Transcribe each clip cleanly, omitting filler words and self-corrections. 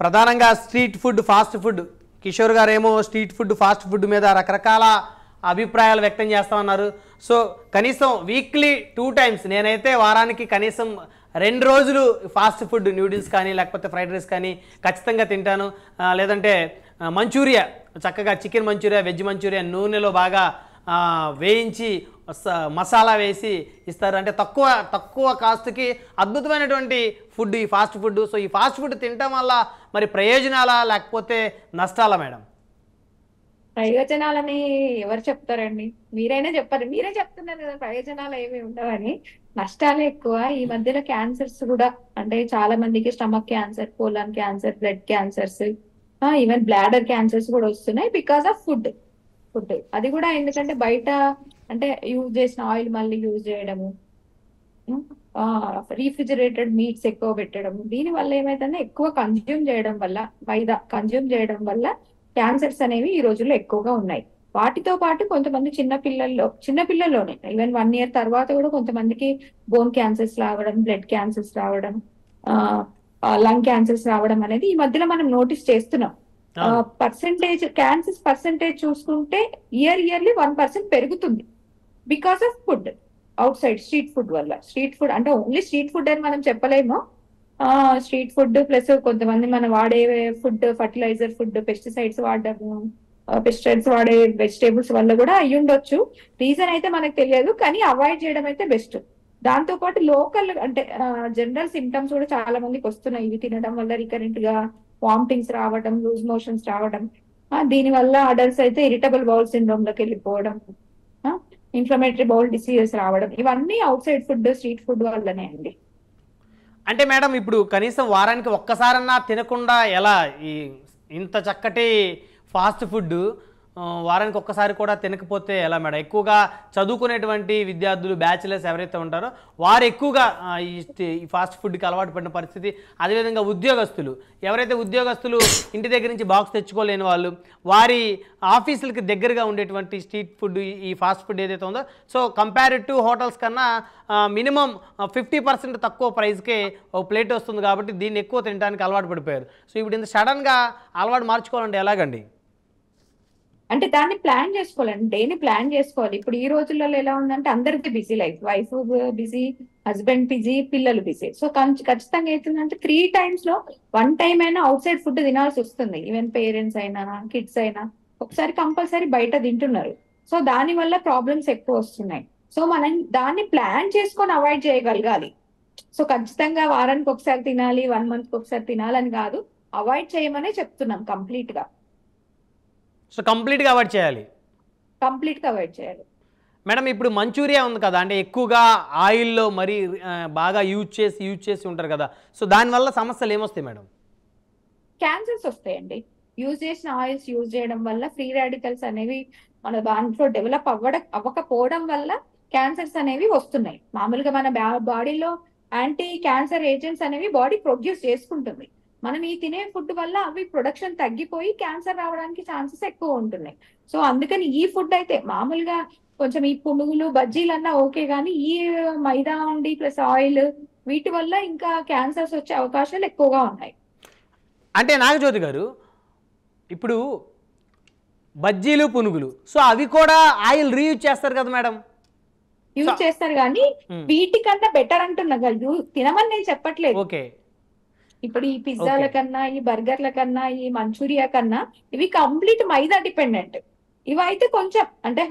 ప్రధానంగా street food, fast food. Kishore గారేమో street food, fast food మీద రకరకాల అభిప్రాయాలు వ్యక్తం చేస్తా ఉన్నారు. సో కనీసం వీక్లీ 2 టైమ్స్, నేనైతే వారానికి కనీసం 2 రోజులు ఫాస్ట్ ఫుడ్, న్యూడిల్స్ కానీ లేకపోతే ఫ్రైడ్ రైస్ కానీ ఖచ్చితంగా తింటాను. లేదంటే మంచూరియా, చక్కగా చికెన్ మంచూరియా, వెజ్ మంచూరియా నూనెలో బాగా వేయించి మసాలా వేసి ఇస్తారు. అంటే తక్కువ కాస్ట్కి అద్భుతమైనటువంటి ఫుడ్ ఈ ఫాస్ట్ ఫుడ్. సో ఈ ఫాస్ట్ ఫుడ్ తినటం వల్ల మరి ప్రయోజనాలా లేకపోతే నష్టాలా మేడం? ప్రయోజనాలని ఎవరు చెప్తారండి? మీరైనా చెప్పారు. మీరే చెప్తున్నారు కదా ప్రయోజనాలు ఏమి ఉండవని. నష్టాలే ఎక్కువ. ఈ మధ్యన క్యాన్సర్స్ కూడా, అంటే చాలా మందికి stomach cancer, colon cancer, blood cancers, even bladder cancers కూడా వస్తున్నాయి బికాస్ ఆఫ్ ఫుడ్. అది కూడా ఎందుకంటే బయట అంటే యూజ్ చేసిన ఆయిల్ మళ్ళీ యూజ్ చేయడము, రీఫ్రిజిరేటెడ్ మీట్స్ ఎక్కువ పెట్టడం, దీని వల్ల ఏమైతుందంటే ఎక్కువ కన్జ్యూమ్ చేయడం వల్ల, మైదా కన్జ్యూమ్ చేయడం వల్ల క్యాన్సర్స్ అనేవి ఈ రోజుల్లో ఎక్కువగా ఉన్నాయి. వాటితో పాటు కొంతమంది చిన్నపిల్లల్లోనే ఈవెన్ 1 year తర్వాత కూడా కొంతమందికి బోన్ క్యాన్సర్స్ రావడం, బ్లడ్ క్యాన్సర్స్ రావడం, లంగ్ క్యాన్సర్స్ రావడం అనేది ఈ మధ్యలో మనం నోటీస్ చేస్తున్నాం. క్యాన్సర్స్ పర్సెంటేజ్ చూసుకుంటే ఇయర్లీ 1% పెరుగుతుంది because of food outside, street food వల్ల. స్ట్రీట్ ఫుడ్ అంటే ఓన్లీ స్ట్రీట్ ఫుడ్ అని మనం చెప్పలేము. స్ట్రీట్ ఫుడ్ ప్లస్ కొంతమంది మనం వాడే ఫుడ్, ఫర్టిలైజర్ ఫుడ్, పెస్టిసైడ్స్ వాడే వెజిటేబుల్స్ వల్ల కూడా అయ్యి ఉండొచ్చు. రీజన్ అయితే మనకు తెలియదు, కానీ అవాయిడ్ చేయడం అయితే బెస్ట్. దాంతో పాటు లోకల్ అంటే జనరల్ సిమ్టమ్స్ కూడా చాలా మందికి వస్తున్నాయి. ఇవి తినడం వల్ల రికరెంట్ గా వామిటింగ్స్ రావడం, లూజ్ మోషన్స్ రావడం, దీని వల్ల అడల్ట్స్ అయితే ఇరిటబుల్ బౌల్ సిండ్రోమ్ లోకి వెళ్ళిపోవడం, ఇన్ఫ్లమేటరీ బౌల్ డిసీజెస్ రావడం, ఇవన్నీ outside food, street food వల్లనే అండి. అంటే మేడం ఇప్పుడు కనీసం వారానికి ఒక్కసారన్నా తినకుండా ఎలా? ఇంత చక్కటి ఫాస్ట్ ఫుడ్ వారానికి ఒక్కసారి కూడా తినకపోతే ఎలా మేడం? ఎక్కువగా చదువుకునేటువంటి విద్యార్థులు, బ్యాచిలర్స్ ఎవరైతే ఉంటారో వారు ఎక్కువగా ఈ ఫాస్ట్ ఫుడ్కి అలవాటు పడిన పరిస్థితి. అదేవిధంగా ఎవరైతే ఉద్యోగస్తులు ఇంటి దగ్గర నుంచి బాక్స్ తెచ్చుకోలేని వాళ్ళు, వారి ఆఫీసులకి దగ్గరగా ఉండేటువంటి స్ట్రీట్ ఫుడ్, ఈ ఫాస్ట్ ఫుడ్ ఏదైతే ఉందో, సో కంపేర్డ్ టు హోటల్స్ కన్నా మినిమం 50% తక్కువ ప్రైస్కే ఒక ప్లేట్ వస్తుంది కాబట్టి దీన్ని ఎక్కువ తినడానికి అలవాటు పడిపోయారు. సో ఇప్పుడు ఇంత సడన్గా అలవాటు మార్చుకోవాలంటే ఎలాగండి? అంటే దాన్ని ప్లాన్ చేసుకోవాలండి, డేని ప్లాన్ చేసుకోవాలి. ఇప్పుడు ఈ రోజుల్లో ఎలా ఉందంటే అందరికి busy life, wife busy, husband busy, పిల్లలు బిజీ. సో ఖచ్చితంగా అవుతుందంటే 3 times లో 1 time అయినా అవుట్ సైడ్ ఫుడ్ తినాల్సి వస్తుంది. ఈవెన్ పేరెంట్స్ అయినా, కిడ్స్ అయినా ఒకసారి కంపల్సరీ బయట తింటున్నారు. సో దాని వల్ల ప్రాబ్లమ్స్ ఎక్కువ వస్తున్నాయి. సో మనం దాన్ని ప్లాన్ చేసుకొని అవాయిడ్ చేయగలగాలి. సో ఖచ్చితంగా వారానికి ఒకసారి తినాలి, 1 month ఒకసారి తినాలని కాదు, అవాయిడ్ చేయమనే చెప్తున్నాం కంప్లీట్ గా. సో కంప్లీట్గా అవాయిడ్ చేయాలి. కంప్లీట్గా అవాయిడ్ చేయాలి. మేడం ఇప్పుడు మంచూరియా ఉంది కదా, అంటే ఎక్కువగా ఆయిల్లో మరీ బాగా యూజ్ చేసి ఉంటారు కదా, సో దానివల్ల సమస్యలు ఏమొస్తాయి మేడం? క్యాన్సర్స్ వస్తాయండి. యూజ్ చేసిన ఆయిల్స్ యూజ్ చేయడం వల్ల ఫ్రీ రాడికల్స్ అనేవి మన దాంట్లో డెవలప్ అవ్వకపోవడం వల్ల క్యాన్సర్స్ అనేవి వస్తున్నాయి. మామూలుగా మన బాడీలో యాంటీ క్యాన్సర్ ఏజెంట్స్ అనేవి బాడీ ప్రొడ్యూస్ చేసుకుంటుంది. మనం ఈ తినే ఫుడ్ వల్ల అవి ప్రొడక్షన్ తగ్గిపోయి క్యాన్సర్ రావడానికి ఛాన్సెస్ ఎక్కువ ఉంటున్నాయి. సో అందుకని ఈ ఫుడ్ అయితే మామూలుగా కొంచెం ఈ పునుగులు, బజ్జీలు అన్నా ఓకే, కానీ ఈ మైదా ఉండి ప్లస్ ఆయిల్, వీటి వల్ల ఇంకా క్యాన్సర్స్ వచ్చే అవకాశాలు ఎక్కువగా ఉన్నాయి. అంటే నాగజ్యోతి గారు, ఇప్పుడు బజ్జీలు, పునుగులు, సో అవి కూడా ఆయిల్ రీయూజ్ చేస్తారు కదా మేడం? యూజ్ చేస్తారు, కానీ వీటికన్నా బెటర్ అంటున్నా కదా, తినమని నేను చెప్పట్లేదు. ఓకే. ఇప్పుడు ఈ పిజ్జాల కన్నా, ఈ బర్గర్ల కన్నా, ఈ మంచూరియా కన్నా ఇవి కంప్లీట్ మైదా డిపెండెంట్. ఇవైతే కొంచెం అంటే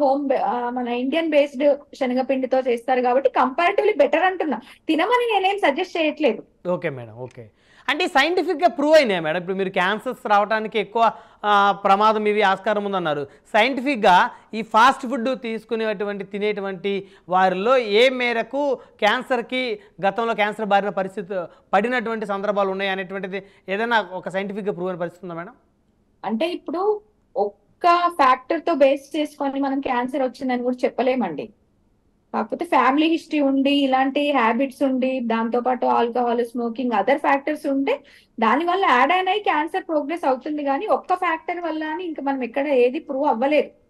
మన ఇండియన్ బేస్డ్ శనగపిండితో చేస్తారు కాబట్టి కంపారిటివ్లీ బెటర్ అంటున్నా. తినమని నేనేం సజెస్ట్ చేయట్లేదు. Okay madam, okay. అంటే సైంటిఫిక్గా ప్రూవ్ అయినాయి మేడం? ఇప్పుడు మీరు క్యాన్సర్స్ రావడానికి ఎక్కువ ప్రమాదం ఇవి ఆస్కారం ఉందన్నారు. సైంటిఫిక్గా ఈ ఫాస్ట్ ఫుడ్ తినేటువంటి వారిలో ఏ మేరకు క్యాన్సర్కి, గతంలో క్యాన్సర్ బారిన పడినటువంటి సందర్భాలు ఉన్నాయి అనేటువంటిది ఏదైనా ఒక సైంటిఫిక్గా ప్రూవ్ అయిన పరిస్థితి ఉందా మేడం? అంటే ఇప్పుడు ఒక్క ఫ్యాక్టర్ తో బేస్ చేసుకొని మనం క్యాన్సర్ వచ్చిందని కూడా చెప్పలేమండి. కాకపోతే ఫ్యామిలీ హిస్టరీ ఉండి, ఇలాంటి హ్యాబిట్స్ ఉండి, దాంతో పాటు ఆల్కహాల్, స్మోకింగ్, అదర్ ఫ్యాక్టర్స్ ఉంటే దాని వల్ల యాడ్ అయినాయి క్యాన్సర్ ప్రోగ్రెస్ అవుతుంది. కానీ ఒక్క ఫ్యాక్టర్ వల్ల అని ఇంకా మనం ఎక్కడ ఏది ప్రూవ్ అవ్వలేదు.